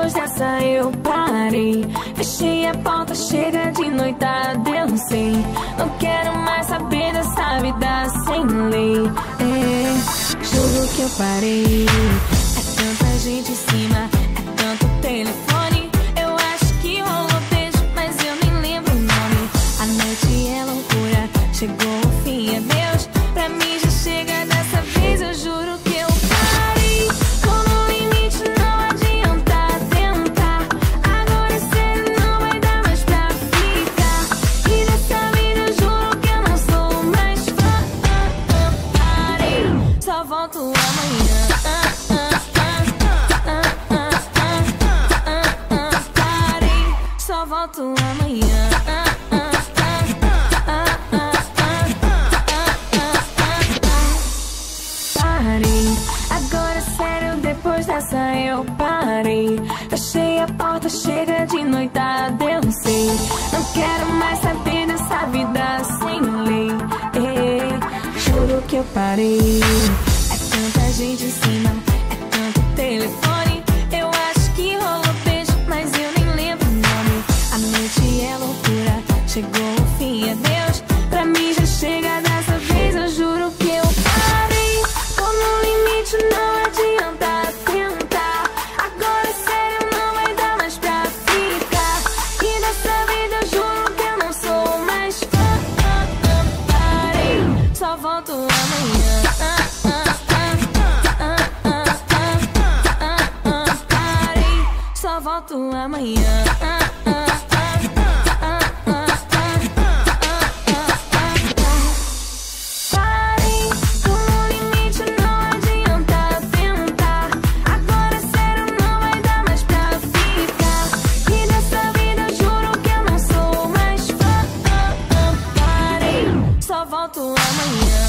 depois dessa eu parei. Fechei a porta, chega de noitada, eu não sei. Não quero mais saber dessa vida sem lei. Juro que eu parei. É tanta gente em cima, é tanto telefone. Eu acho que rolou beijo, mas eu nem lembro o nome. A noite é loucura, chegou o fim, adeus. Pra mim já chega dessa vez, eu juro que eu parei. Tô no limite, não adianta tentar. Agora é sério, não vai dar mais pra ficar. E dessa vida eu juro que eu não sou mais fã. Parei, só volto amanhã. Parei, só volto amanhã. Parei, agora é sério, depois dessa eu parei. Fechei a porta, chega de noitada, eu não sei. Não quero mais saber dessa vida sem lei. Juro que eu parei. É tanta gente em cima, é tanto telefone. Eu acho que rolou beijo, mas eu nem lembro o nome. A noite é loucura, chegou o fim, adeus. Pra mim já chega dessa vez, eu juro que eu parei. Tô no limite, não adianta tentar. Agora é sério, não vai dar mais pra ficar. E dessa vida eu juro que eu não sou mais fã. Parei, só volto amanhã. Parei, só volto amanhã. Parei, tô no limite, não adianta tentar. Agora é sério, não vai dar mais pra ficar. E dessa vida eu juro que eu não sou mais fã. Parei, só volto amanhã.